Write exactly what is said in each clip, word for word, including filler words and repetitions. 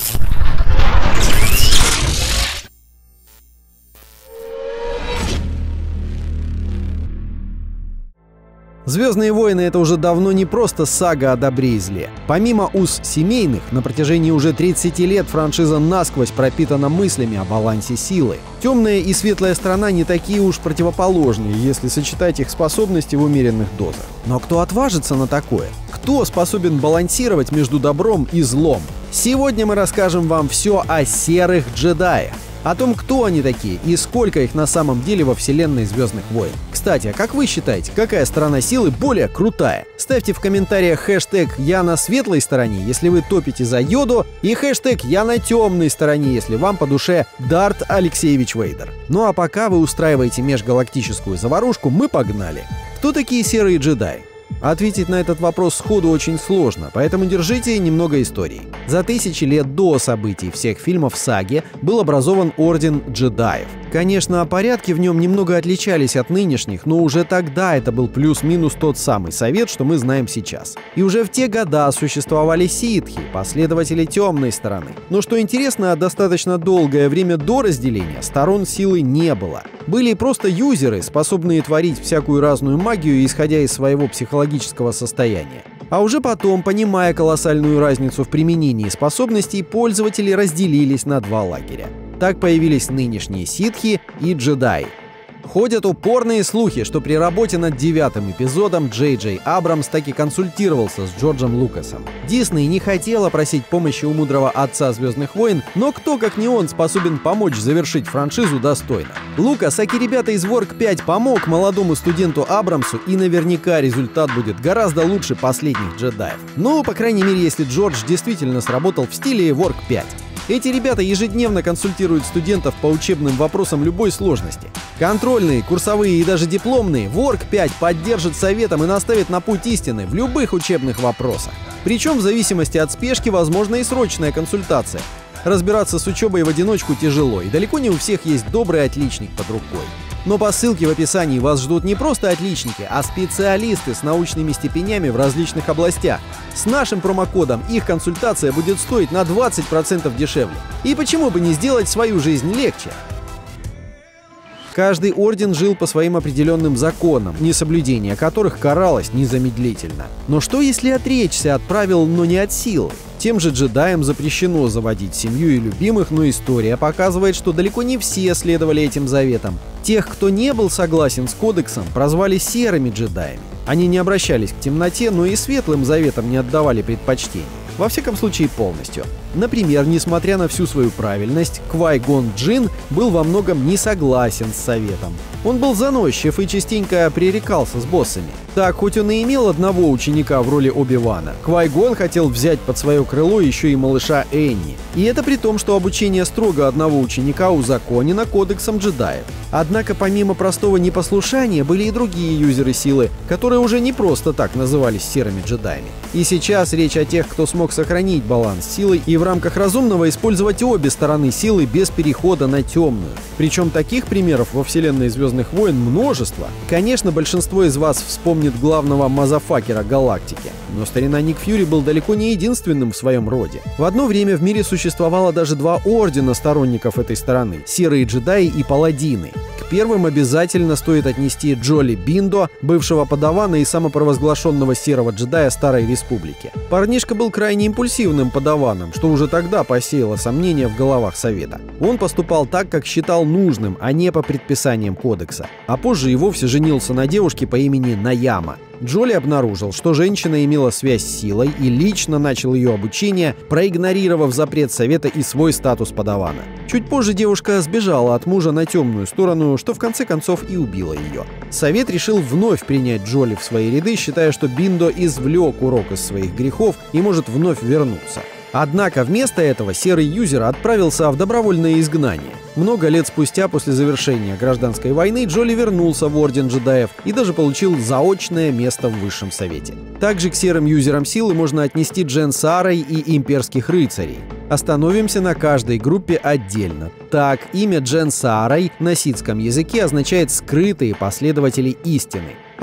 «Звездные войны» — это уже давно не просто сага о добре и зле. Помимо уз семейных, на протяжении уже тридцати лет франшиза насквозь пропитана мыслями о балансе силы. Темная и светлая сторона не такие уж противоположные, если сочетать их способности в умеренных дозах. Но кто отважится на такое? Кто способен балансировать между добром и злом? Сегодня мы расскажем вам все о серых джедаях. О том, кто они такие и сколько их на самом деле во вселенной «Звездных войн». Кстати, а как вы считаете, какая сторона силы более крутая? Ставьте в комментариях хэштег «Я на светлой стороне», если вы топите за Йоду, и хэштег «Я на темной стороне», если вам по душе Дарт Алексеевич Вейдер. Ну а пока вы устраиваете межгалактическую заварушку, мы погнали. Кто такие серые джедаи? Ответить на этот вопрос сходу очень сложно, поэтому держите немного истории. За тысячи лет до событий всех фильмов саги был образован Орден джедаев. Конечно, порядки в нем немного отличались от нынешних, но уже тогда это был плюс-минус тот самый совет, что мы знаем сейчас. И уже в те года существовали ситхи, последователи темной стороны. Но что интересно, достаточно долгое время до разделения сторон силы не было. Были просто юзеры, способные творить всякую разную магию, исходя из своего психологического состояния. А уже потом, понимая колоссальную разницу в применении способностей, пользователи разделились на два лагеря. Так появились нынешние ситхи и джедаи. Ходят упорные слухи, что при работе над девятым эпизодом Джей Джей Абрамс таки консультировался с Джорджем Лукасом. Дисней не хотела просить помощи у мудрого отца «Звездных войн», но кто, как не он, способен помочь завершить франшизу достойно? Лукас, аки ребята из Ворк пять, помог молодому студенту Абрамсу, и наверняка результат будет гораздо лучше последних джедаев. Ну, по крайней мере, если Джордж действительно сработал в стиле Ворк пять. Эти ребята ежедневно консультируют студентов по учебным вопросам любой сложности. Контрольные, курсовые и даже дипломные Ворк пять поддержит советом и наставит на путь истины в любых учебных вопросах. Причем в зависимости от спешки возможна и срочная консультация. Разбираться с учебой в одиночку тяжело, и далеко не у всех есть добрый отличник под рукой. Но по ссылке в описании вас ждут не просто отличники, а специалисты с научными степенями в различных областях. С нашим промокодом их консультация будет стоить на двадцать процентов дешевле. И почему бы не сделать свою жизнь легче? Каждый орден жил по своим определенным законам, несоблюдение которых каралось незамедлительно. Но что если отречься от правил, но не от силы? Тем же джедаям запрещено заводить семью и любимых, но история показывает, что далеко не все следовали этим заветам. Тех, кто не был согласен с кодексом, прозвали серыми джедаями. Они не обращались к темноте, но и светлым заветам не отдавали предпочтение. Во всяком случае, полностью. Например, несмотря на всю свою правильность, Квай-Гон Джинн был во многом не согласен с советом. Он был заносчив и частенько пререкался с боссами. Так, хоть он и имел одного ученика в роли Оби-Вана, Квай-Гон хотел взять под свое крыло еще и малыша Энни. И это при том, что обучение строго одного ученика узаконено кодексом джедаев. Однако помимо простого непослушания были и другие юзеры силы, которые уже не просто так назывались серыми джедаями. И сейчас речь о тех, кто смог сохранить баланс силы и в рамках разумного использовать обе стороны силы без перехода на темную. Причем таких примеров во вселенной «Звездных войн» множество. Конечно, большинство из вас вспомнит главного мазафакера галактики. Но старина Ник Фьюри был далеко не единственным в своем роде. В одно время в мире существовало даже два ордена сторонников этой стороны — серые джедаи и паладины. К первым обязательно стоит отнести Джоли Биндо, бывшего подавана и самопровозглашенного серого джедая Старой Республики. Парнишка был крайне импульсивным подаваном, что уже тогда посеяло сомнения в головах Совета. Он поступал так, как считал нужным, а не по предписаниям кодекса. А позже и вовсе женился на девушке по имени Наяма. Джоли обнаружил, что женщина имела связь с силой, и лично начал ее обучение, проигнорировав запрет Совета и свой статус подавана. Чуть позже девушка сбежала от мужа на темную сторону, что в конце концов и убило ее. Совет решил вновь принять Джоли в свои ряды, считая, что Биндо извлек урок из своих грехов и может вновь вернуться. Однако вместо этого серый юзер отправился в добровольное изгнание. Много лет спустя, после завершения гражданской войны, Джоли вернулся в Орден джедаев и даже получил заочное место в Высшем Совете. Также к серым юзерам силы можно отнести Джен Саарой и имперских рыцарей. Остановимся на каждой группе отдельно. Так, имя Джен Саарой на ситском языке означает «скрытые последователи истины».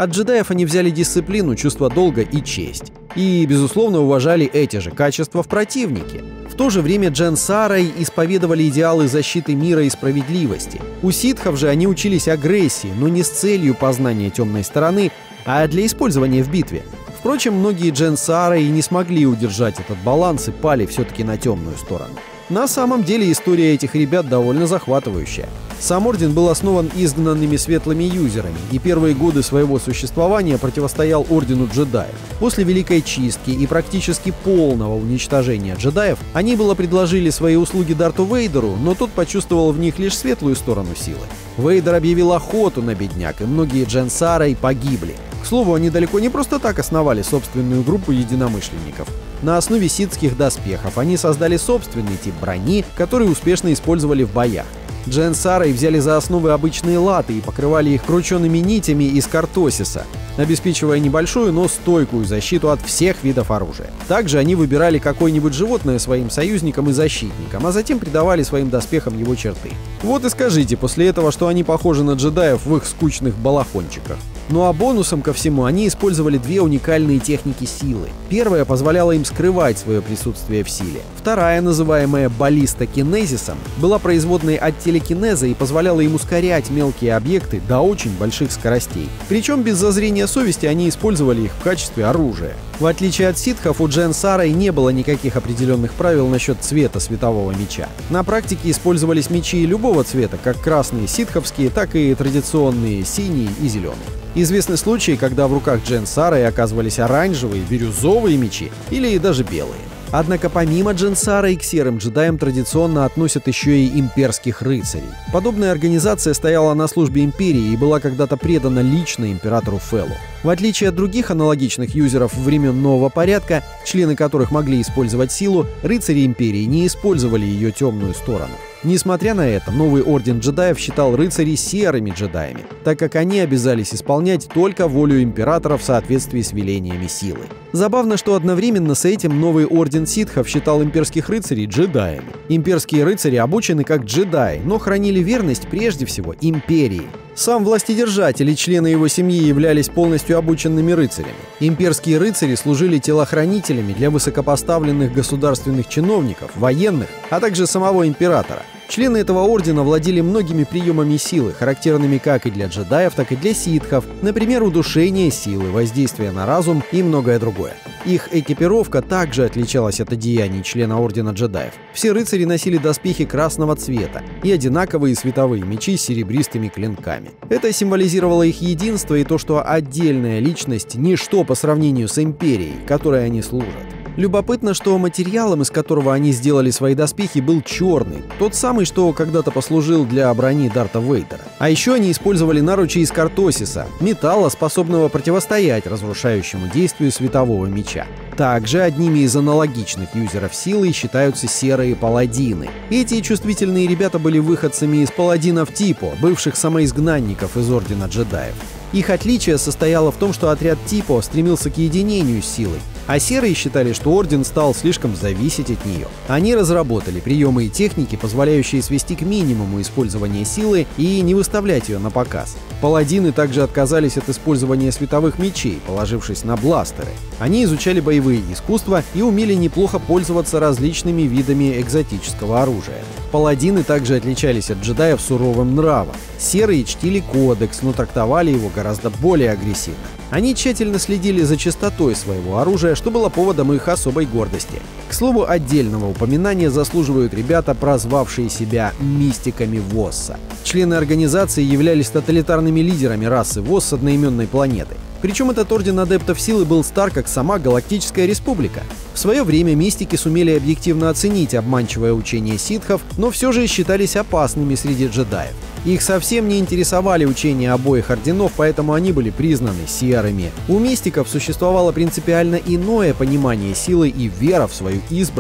От джедаев они взяли дисциплину, чувство долга и честь. И, безусловно, уважали эти же качества в противнике. В то же время дженсарой исповедовали идеалы защиты мира и справедливости. У ситхов же они учились агрессии, но не с целью познания темной стороны, а для использования в битве. Впрочем, многие дженсары и не смогли удержать этот баланс и пали все-таки на темную сторону. На самом деле история этих ребят довольно захватывающая. Сам орден был основан изгнанными светлыми юзерами и первые годы своего существования противостоял ордену джедаев. После Великой Чистки и практически полного уничтожения джедаев они было предложили свои услуги Дарту Вейдеру, но тот почувствовал в них лишь светлую сторону силы. Вейдер объявил охоту на бедняк, и многие дженсары погибли. К слову, они далеко не просто так основали собственную группу единомышленников. На основе ситских доспехов они создали собственный тип брони, который успешно использовали в боях. Дженсарой взяли за основы обычные латы и покрывали их крученными нитями из картосиса, обеспечивая небольшую, но стойкую защиту от всех видов оружия. Также они выбирали какое-нибудь животное своим союзникам и защитникам, а затем придавали своим доспехам его черты. Вот и скажите после этого, что они похожи на джедаев в их скучных балахончиках. Ну а бонусом ко всему они использовали две уникальные техники силы. Первая позволяла им скрывать свое присутствие в силе. Вторая, называемая баллистокинезисом, была производной от телекинеза и позволяла им ускорять мелкие объекты до очень больших скоростей. Причем без зазрения совести они использовали их в качестве оружия. В отличие от ситхов, у дженсарой не было никаких определенных правил насчет цвета светового меча. На практике использовались мечи любого цвета, как красные ситховские, так и традиционные синие и зеленые. Известны случаи, когда в руках дженсарой оказывались оранжевые, бирюзовые мечи или даже белые. Однако помимо дженсарой к серым джедаям традиционно относят еще и имперских рыцарей. Подобная организация стояла на службе империи и была когда-то предана лично императору Феллу. В отличие от других аналогичных юзеров времен нового порядка, члены которых могли использовать силу, рыцари империи не использовали ее темную сторону. Несмотря на это, новый орден джедаев считал рыцарей серыми джедаями, так как они обязались исполнять только волю императора в соответствии с велениями силы. Забавно, что одновременно с этим новый орден ситхов считал имперских рыцарей джедаями. Имперские рыцари обучены как джедаи, но хранили верность прежде всего империи. Сам властедержатель и члены его семьи являлись полностью обученными рыцарями. Имперские рыцари служили телохранителями для высокопоставленных государственных чиновников, военных, а также самого императора. Члены этого ордена владели многими приемами силы, характерными как и для джедаев, так и для ситхов, например, удушение силы, воздействие на разум и многое другое. Их экипировка также отличалась от одеяний члена ордена джедаев. Все рыцари носили доспехи красного цвета и одинаковые световые мечи с серебристыми клинками. Это символизировало их единство и то, что отдельная личность – ничто по сравнению с империей, которой они служат. Любопытно, что материалом, из которого они сделали свои доспехи, был черный, тот самый, что когда-то послужил для брони Дарта Вейдера. А еще они использовали наручи из картосиса, металла, способного противостоять разрушающему действию светового меча. Также одними из аналогичных юзеров силы считаются серые паладины. Эти чувствительные ребята были выходцами из паладинов Типо, бывших самоизгнанников из Ордена Джедаев. Их отличие состояло в том, что отряд Типо стремился к единению с силой, а серые считали, что Орден стал слишком зависеть от нее. Они разработали приемы и техники, позволяющие свести к минимуму использование силы и не выставлять ее на показ. Паладины также отказались от использования световых мечей, положившись на бластеры. Они изучали боевые искусства и умели неплохо пользоваться различными видами экзотического оружия. Паладины также отличались от джедаев суровым нравом. Серые чтили кодекс, но трактовали его гораздо более агрессивно. Они тщательно следили за чистотой своего оружия, что было поводом их особой гордости. К слову, отдельного упоминания заслуживают ребята, прозвавшие себя мистиками Восса. Члены организации являлись тоталитарными лидерами расы Восс с одноименной планеты. Причем этот орден адептов силы был стар, как сама Галактическая Республика. В свое время мистики сумели объективно оценить обманчивое учение ситхов, но все же считались опасными среди джедаев. Их совсем не интересовали учения обоих орденов, поэтому они были признаны серыми. У мистиков существовало принципиально иное понимание силы и вера в свою избранность.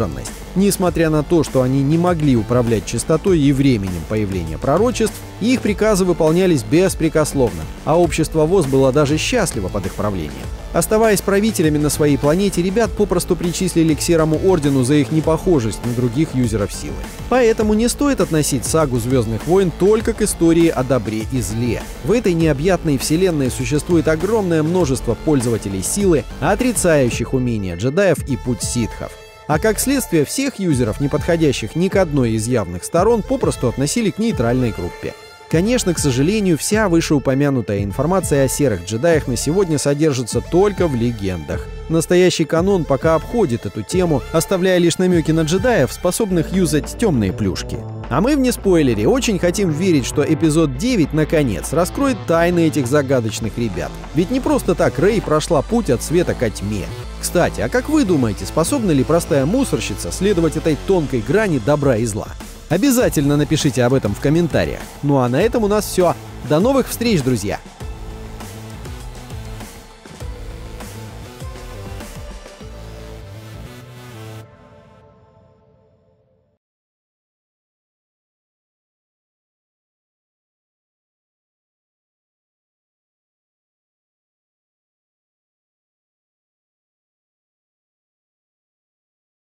Несмотря на то, что они не могли управлять частотой и временем появления пророчеств, их приказы выполнялись беспрекословно, а общество ВОС было даже счастливо под их правлением. Оставаясь правителями на своей планете, ребят попросту причислили к Серому Ордену за их непохожесть на других юзеров силы. Поэтому не стоит относить сагу «Звездных войн» только к истории о добре и зле. В этой необъятной вселенной существует огромное множество пользователей силы, отрицающих умения джедаев и путь ситхов. А как следствие, всех юзеров, не подходящих ни к одной из явных сторон, попросту относили к нейтральной группе. Конечно, к сожалению, вся вышеупомянутая информация о серых джедаях на сегодня содержится только в легендах. Настоящий канон пока обходит эту тему, оставляя лишь намеки на джедаев, способных юзать темные плюшки. А мы в неспойлере очень хотим верить, что эпизод девять наконец раскроет тайны этих загадочных ребят. Ведь не просто так Рей прошла путь от света ко тьме. Кстати, а как вы думаете, способна ли простая мусорщица следовать этой тонкой грани добра и зла? Обязательно напишите об этом в комментариях. Ну а на этом у нас все. До новых встреч, друзья!